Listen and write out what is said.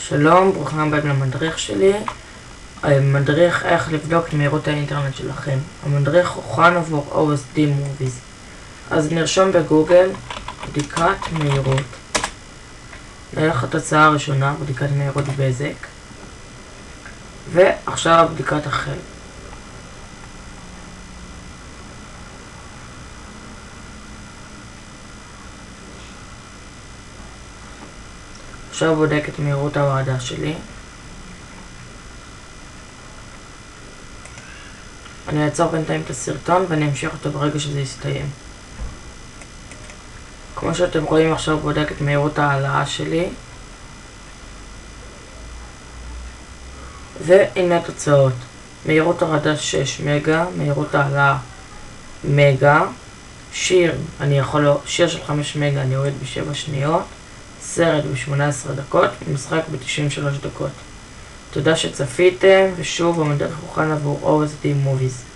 שלום, ברוכים הבאים למדריך שלי. מדריך איך לבדוק את מהירות האינטרנט שלכם. המדריך הוכן עבור OSD Movies. אז נרשום בגוגל בדיקת מהירות. נלך לתוצאה הראשונה, בדיקת מהירות בזק. ועכשיו בדיקת החל. עכשיו בודק את מהירות ההורדה שלי. אני אעצור בינתיים את הסרטון ואני אמשיך אותו ברגע שזה יסתיים. כמו שאתם רואים, עכשיו בודק את מהירות ההעלאה שלי. והנה התוצאות. מהירות הורדה 6 מגה, מהירות העלאה מגה. שיר של 5 מגה אני יורד ב7 שניות. סרט ב18 דקות, משחק ב93 דקות. תודה שצפיתם, ושוב המדריך הוכן עבור OSD Movies.